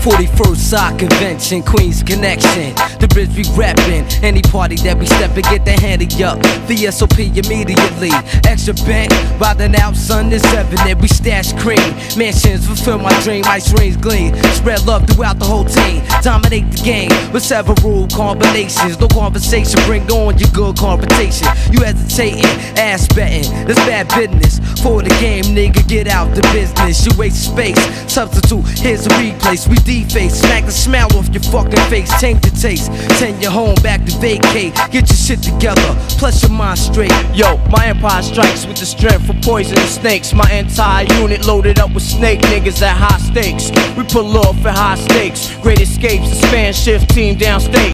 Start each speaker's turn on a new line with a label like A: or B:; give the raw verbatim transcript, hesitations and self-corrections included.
A: forty-first Side Convention, Queens Connection. The bridge we reppin'. Any party that we step and get the handy up. V S O P immediately. Extra bank, riding out, sun is evident. We stash cream. Mansions fulfill my dream. Ice rings gleam. Spread love throughout the whole team. Dominate the game with several combinations. No conversation, bring on your good confrontation. You hesitating, ass betting. That's bad business. For the game, nigga, get out the business. You waste space. Substitute, here's a replace. We deface, smack the smile off your fucking face. Change the taste, send you home back to vacate. Get your shit together, plus your mind straight.
B: Yo, my empire strikes with the strength for poisonous snakes. My entire unit loaded up with snake niggas at high stakes. We pull off at high stakes. Great escapes, the span shift team downstate.